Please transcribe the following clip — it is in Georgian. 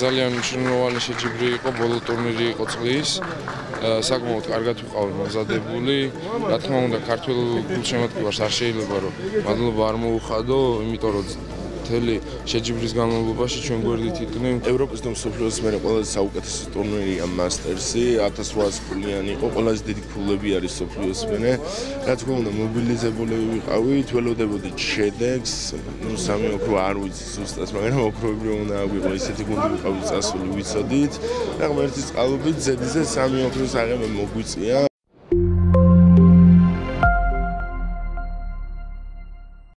ძალიან მნიშვნელოვანი შეჯიბრი იყო, ბოლო ტურნირი იყო წლის. საკმაოდ კარგად ვიყავი მომზადებული. რა თქმა უნდა, ქართულ გულშემატკივარს არ შეიძლება რომ მადლობა არ მოუხადო, იმიტომ რომ მთელი შეჯიბრის განმავლობაში ჩვენ გვერდით იყვნენ. ევროპის და მსოფლიოს მერე ყველაზე საუკეთესო ტურნირია მასტერსი, 1800 ფულიანი იყო, ყველაზე დიდი ფულები არის მსოფლიოს მერე. რა თქმა უნდა, მობილიზებული ვიყავით, ველოდებოდით შედეგს, სამი ოქრო არ ვიცი ზუსტად, მაგრამ ოქროები რომ უნდა აგვიყო, ისეთი გუნდი ვიყავით წასული ვიცოდით. მაგრამ ერთი წყალობით ზედიზე სამი ოქროს აღება მოგვიწია.